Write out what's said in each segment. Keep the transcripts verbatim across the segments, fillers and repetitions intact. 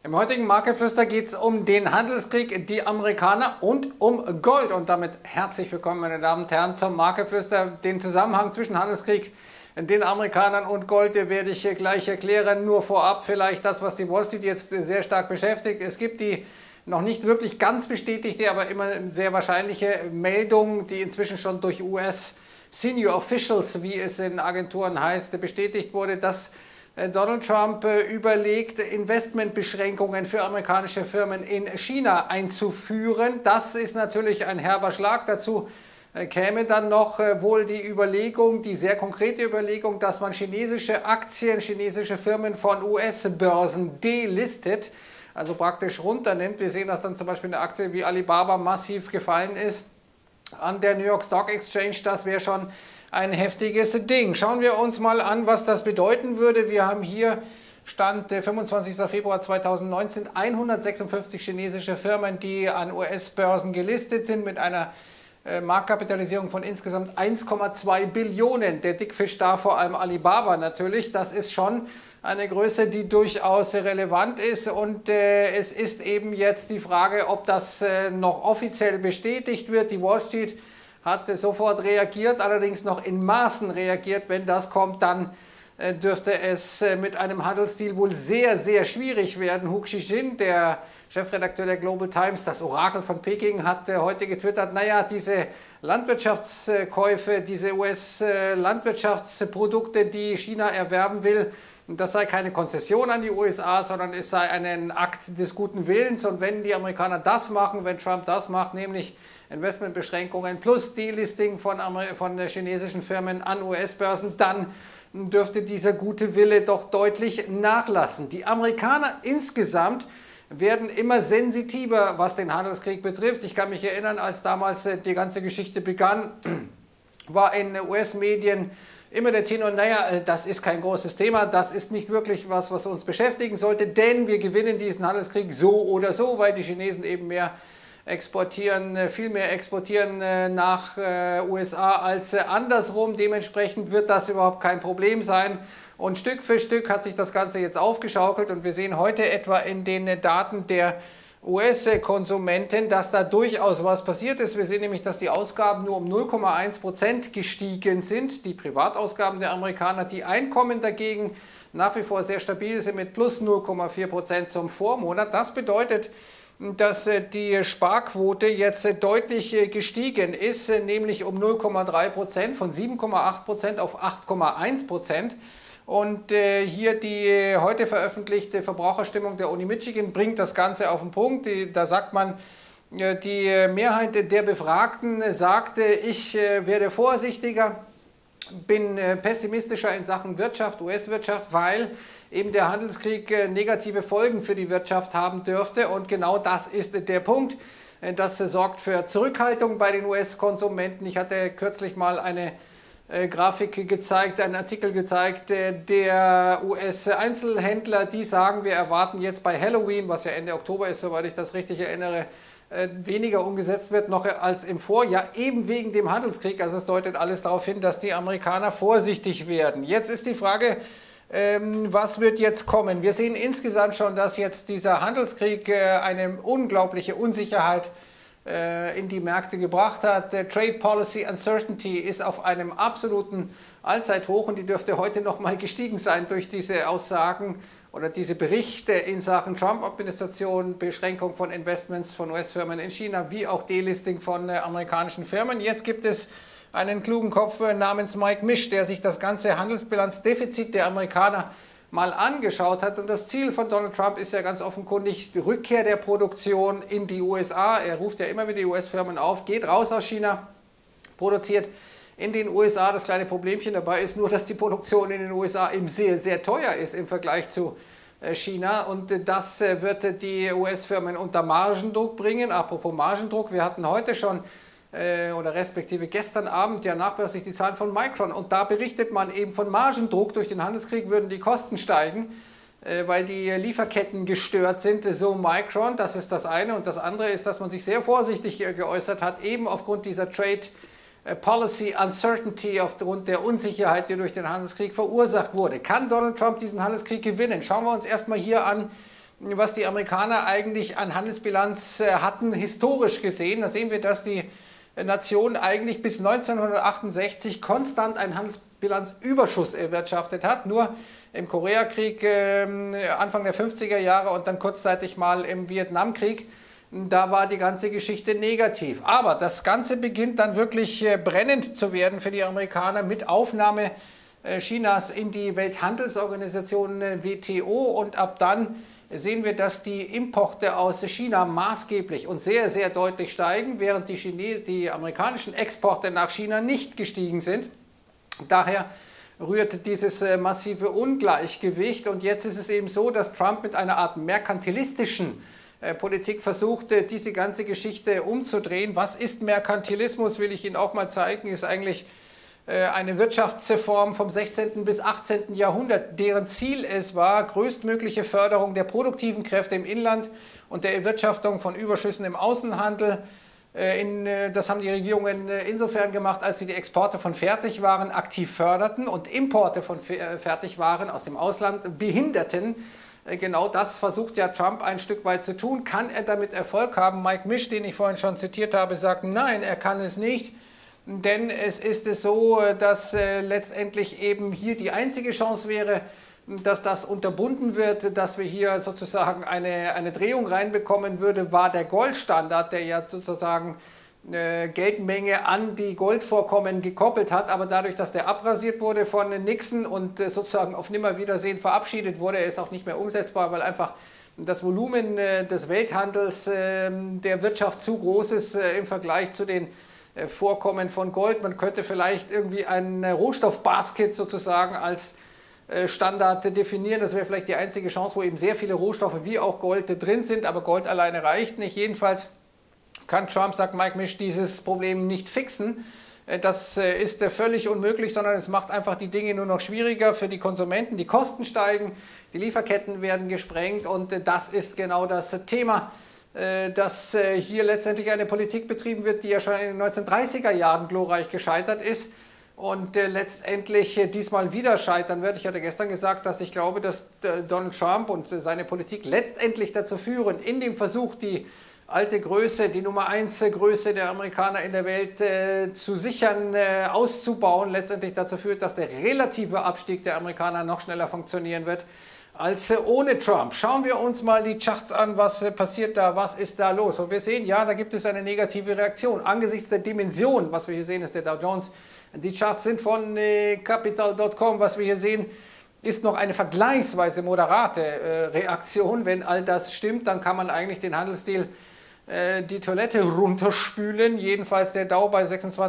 Im heutigen Marktgeflüster geht es um den Handelskrieg, die Amerikaner und um Gold. Und damit herzlich willkommen, meine Damen und Herren, zum Marktgeflüster. Den Zusammenhang zwischen Handelskrieg, den Amerikanern und Gold werde ich gleich erklären. Nur vorab vielleicht das, was die Wall Street jetzt sehr stark beschäftigt. Es gibt die noch nicht wirklich ganz bestätigte, aber immer sehr wahrscheinliche Meldung, die inzwischen schon durch U S Senior Officials, wie es in Agenturen heißt, bestätigt wurde, dass Donald Trump überlegt, Investmentbeschränkungen für amerikanische Firmen in China einzuführen. Das ist natürlich ein herber Schlag. Dazu käme dann noch wohl die Überlegung, die sehr konkrete Überlegung, dass man chinesische Aktien, chinesische Firmen von U S-Börsen delistet, also praktisch runternimmt. Wir sehen, dass dann zum Beispiel eine Aktie wie Alibaba massiv gefallen ist an der New York Stock Exchange. Das wäre schon ein heftiges Ding. Schauen wir uns mal an, was das bedeuten würde. Wir haben hier Stand fünfundzwanzigster Februar zweitausendneunzehn hundertsechsundfünfzig chinesische Firmen, die an U S-Börsen gelistet sind, mit einer äh, Marktkapitalisierung von insgesamt eins Komma zwei Billionen. Der Dickfisch da vor allem Alibaba natürlich. Das ist schon eine Größe, die durchaus relevant ist, und äh, es ist eben jetzt die Frage, ob das äh, noch offiziell bestätigt wird. Die Wall Street hat äh, sofort reagiert, allerdings noch in Maßen reagiert. Wenn das kommt, dann äh, dürfte es äh, mit einem Handelsdeal wohl sehr, sehr schwierig werden. Hu Xijin, der Chefredakteur der Global Times, das Orakel von Peking, hat äh, heute getwittert, naja, diese Landwirtschaftskäufe, diese U S-Landwirtschaftsprodukte, die China erwerben will, das sei keine Konzession an die U S A, sondern es sei ein Akt des guten Willens. Und wenn die Amerikaner das machen, wenn Trump das macht, nämlich Investmentbeschränkungen plus Delisting von, von chinesischen Firmen an U S-Börsen, dann dürfte dieser gute Wille doch deutlich nachlassen. Die Amerikaner insgesamt werden immer sensitiver, was den Handelskrieg betrifft. Ich kann mich erinnern, als damals die ganze Geschichte begann, war in U S-Medien immer der Tenor, naja, das ist kein großes Thema, das ist nicht wirklich was, was uns beschäftigen sollte, denn wir gewinnen diesen Handelskrieg so oder so, weil die Chinesen eben mehr exportieren, viel mehr exportieren nach U S A als andersrum. Dementsprechend wird das überhaupt kein Problem sein. Und Stück für Stück hat sich das Ganze jetzt aufgeschaukelt, und wir sehen heute etwa in den Daten der U S-Konsumenten, dass da durchaus was passiert ist. Wir sehen nämlich, dass die Ausgaben nur um null Komma eins Prozent gestiegen sind, die Privatausgaben der Amerikaner. Die Einkommen dagegen nach wie vor sehr stabil sind mit plus null Komma vier Prozent zum Vormonat. Das bedeutet, dass die Sparquote jetzt deutlich gestiegen ist, nämlich um null Komma drei Prozent, von sieben Komma acht Prozent auf acht Komma eins Prozent. Und äh, hier die heute veröffentlichte Verbraucherstimmung der Uni Michigan bringt das Ganze auf den Punkt. Die, da sagt man, äh, die Mehrheit der Befragten sagte, ich äh, werde vorsichtiger, bin äh, pessimistischer in Sachen Wirtschaft, U S-Wirtschaft, weil eben der Handelskrieg äh, negative Folgen für die Wirtschaft haben dürfte. Und genau das ist äh, der Punkt. Äh, das äh, sorgt für Zurückhaltung bei den U S-Konsumenten. Ich hatte kürzlich mal eine Äh, Grafik gezeigt, einen Artikel gezeigt, äh, der U S-Einzelhändler, die sagen, wir erwarten jetzt bei Halloween, was ja Ende Oktober ist, soweit ich das richtig erinnere, äh, weniger umgesetzt wird noch als im Vorjahr, eben wegen dem Handelskrieg. Also es deutet alles darauf hin, dass die Amerikaner vorsichtig werden. Jetzt ist die Frage, ähm, was wird jetzt kommen? Wir sehen insgesamt schon, dass jetzt dieser Handelskrieg äh, eine unglaubliche Unsicherheit in die Märkte gebracht hat. Der Trade Policy Uncertainty ist auf einem absoluten Allzeithoch, und die dürfte heute noch mal gestiegen sein durch diese Aussagen oder diese Berichte in Sachen Trump-Administration, Beschränkung von Investments von U S-Firmen in China, wie auch Delisting von äh, amerikanischen Firmen. Jetzt gibt es einen klugen Kopf äh, namens Mike Misch, der sich das ganze Handelsbilanzdefizit der Amerikaner mal angeschaut hat, und das Ziel von Donald Trump ist ja ganz offenkundig die Rückkehr der Produktion in die U S A. Er ruft ja immer wieder die U S-Firmen auf, geht raus aus China, produziert in den U S A. Das kleine Problemchen dabei ist nur, dass die Produktion in den U S A eben sehr, sehr teuer ist im Vergleich zu China, und das wird die U S-Firmen unter Margendruck bringen. Apropos Margendruck, wir hatten heute schon oder respektive gestern Abend ja nachbörslich die Zahlen von Micron, und da berichtet man eben von Margendruck. Durch den Handelskrieg würden die Kosten steigen, weil die Lieferketten gestört sind, so Micron. Das ist das eine, und das andere ist, dass man sich sehr vorsichtig geäußert hat, eben aufgrund dieser Trade Policy Uncertainty, aufgrund der Unsicherheit, die durch den Handelskrieg verursacht wurde. Kann Donald Trump diesen Handelskrieg gewinnen? Schauen wir uns erstmal hier an was die Amerikaner eigentlich an Handelsbilanz hatten, historisch gesehen. Da sehen wir, dass die Nation eigentlich bis neunzehnhundertachtundsechzig konstant einen Handelsbilanzüberschuss erwirtschaftet hat. Nur im Koreakrieg äh, Anfang der fünfziger Jahre und dann kurzzeitig mal im Vietnamkrieg, da war die ganze Geschichte negativ. Aber das Ganze beginnt dann wirklich äh, brennend zu werden für die Amerikaner mit Aufnahme äh, Chinas in die Welthandelsorganisation äh, W T O, und ab dann sehen wir, dass die Importe aus China maßgeblich und sehr, sehr deutlich steigen, während die, Chine die amerikanischen Exporte nach China nicht gestiegen sind. Daher rührt dieses äh, massive Ungleichgewicht, und jetzt ist es eben so, dass Trump mit einer Art merkantilistischen äh, Politik versucht, äh, diese ganze Geschichte umzudrehen. Was ist Merkantilismus, will ich Ihnen auch mal zeigen, ist eigentlich äh, eine Wirtschaftsform vom sechzehnten bis achtzehnten Jahrhundert, deren Ziel es war, größtmögliche Förderung der produktiven Kräfte im Inland und der Erwirtschaftung von Überschüssen im Außenhandel. In, das haben die Regierungen insofern gemacht, als sie die Exporte von Fertigwaren aktiv förderten und Importe von Fertigwaren aus dem Ausland behinderten. Genau das versucht ja Trump ein Stück weit zu tun. Kann er damit Erfolg haben? Mike Misch, den ich vorhin schon zitiert habe, sagt, nein, er kann es nicht. Denn es ist es so, dass letztendlich eben hier die einzige Chance wäre, dass das unterbunden wird, dass wir hier sozusagen eine, eine Drehung reinbekommen würde, war der Goldstandard, der ja sozusagen äh, Geldmenge an die Goldvorkommen gekoppelt hat, aber dadurch, dass der abrasiert wurde von Nixon und äh, sozusagen auf Nimmerwiedersehen verabschiedet wurde, er ist auch nicht mehr umsetzbar, weil einfach das Volumen äh, des Welthandels äh, der Wirtschaft zu groß ist äh, im Vergleich zu den äh, Vorkommen von Gold. Man könnte vielleicht irgendwie ein Rohstoffbasket sozusagen als Standard definieren. Das wäre vielleicht die einzige Chance, wo eben sehr viele Rohstoffe wie auch Gold drin sind, aber Gold alleine reicht nicht. Jedenfalls kann Trump, sagt Mike Misch, dieses Problem nicht fixen. Das ist völlig unmöglich, sondern es macht einfach die Dinge nur noch schwieriger für die Konsumenten. Die Kosten steigen, die Lieferketten werden gesprengt, und das ist genau das Thema, dass hier letztendlich eine Politik betrieben wird, die ja schon in den neunzehnhundertdreißiger Jahren glorreich gescheitert ist und äh, letztendlich äh, diesmal wieder scheitern wird. Ich hatte gestern gesagt, dass ich glaube, dass äh, Donald Trump und äh, seine Politik letztendlich dazu führen, in dem Versuch, die alte Größe, die Nummer eins Größe der Amerikaner in der Welt äh, zu sichern, äh, auszubauen, letztendlich dazu führt, dass der relative Abstieg der Amerikaner noch schneller funktionieren wird als äh, ohne Trump. Schauen wir uns mal die Charts an, was äh, passiert da, was ist da los. Und wir sehen, ja, da gibt es eine negative Reaktion. Angesichts der Dimension, was wir hier sehen, ist der Dow Jones. Die Charts sind von äh, Capital Punkt com. Was wir hier sehen, ist noch eine vergleichsweise moderate äh, Reaktion. Wenn all das stimmt, dann kann man eigentlich den Handelsdeal äh, die Toilette runterspülen. Jedenfalls der Dow bei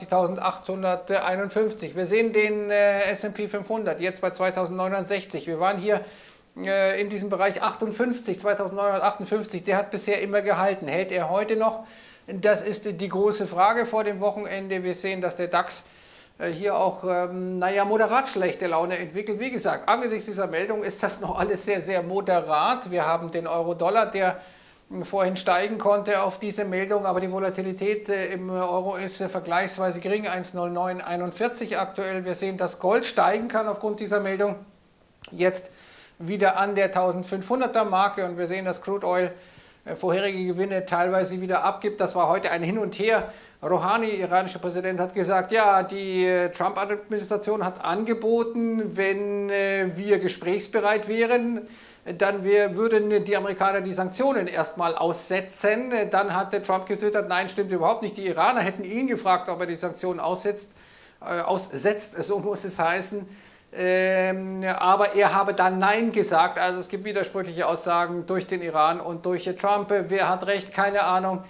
sechsundzwanzigtausendachthunderteinundfünfzig. Wir sehen den äh, S und P fünfhundert jetzt bei zweitausendneunhundertsechzig. Wir waren hier äh, in diesem Bereich achtundfünfzig, zweitausendneunhundertachtundfünfzig. Der hat bisher immer gehalten. Hält er heute noch? Das ist die große Frage vor dem Wochenende. Wir sehen, dass der DAX hier auch, ähm, naja, moderat schlechte Laune entwickelt. Wie gesagt, angesichts dieser Meldung ist das noch alles sehr, sehr moderat. Wir haben den Euro-Dollar, der vorhin steigen konnte auf diese Meldung, aber die Volatilität äh, im Euro ist äh, vergleichsweise gering, eins Komma null neun einundvierzig aktuell. Wir sehen, dass Gold steigen kann aufgrund dieser Meldung. Jetzt wieder an der eintausendfünfhunderter Marke, und wir sehen, dass Crude Oil äh, vorherige Gewinne teilweise wieder abgibt. Das war heute ein Hin und Her. Rouhani, iranischer Präsident, hat gesagt, ja, die äh, Trump-Administration hat angeboten, wenn äh, wir gesprächsbereit wären, dann wir, würden die Amerikaner die Sanktionen erstmal aussetzen. Dann hat der Trump getwittert, nein, stimmt überhaupt nicht. Die Iraner hätten ihn gefragt, ob er die Sanktionen aussetzt, äh, aussetzt, so muss es heißen. Ähm, aber er habe dann Nein gesagt. Also es gibt widersprüchliche Aussagen durch den Iran und durch Trump. Wer hat recht? Keine Ahnung.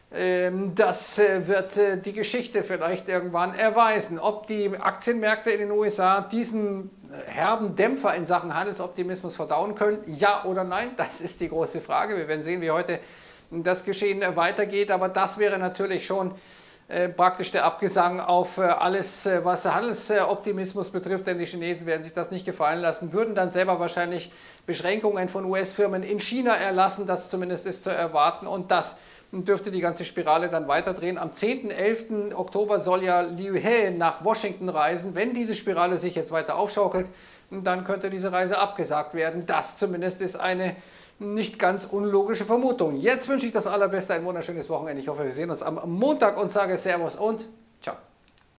Das wird die Geschichte vielleicht irgendwann erweisen. Ob die Aktienmärkte in den U S A diesen herben Dämpfer in Sachen Handelsoptimismus verdauen können, ja oder nein, das ist die große Frage. Wir werden sehen, wie heute das Geschehen weitergeht, aber das wäre natürlich schon äh, praktisch der Abgesang auf äh, alles, äh, was Handelsoptimismus betrifft, denn die Chinesen werden sich das nicht gefallen lassen, würden dann selber wahrscheinlich Beschränkungen von U S-Firmen in China erlassen, das zumindest ist zu erwarten, und das dürfte die ganze Spirale dann weiterdrehen. Am zehnten elften Oktober soll ja Liu He nach Washington reisen. Wenn diese Spirale sich jetzt weiter aufschaukelt, dann könnte diese Reise abgesagt werden. Das zumindest ist eine nicht ganz unlogische Vermutung. Jetzt wünsche ich das Allerbeste, ein wunderschönes Wochenende. Ich hoffe, wir sehen uns am Montag und sage Servus und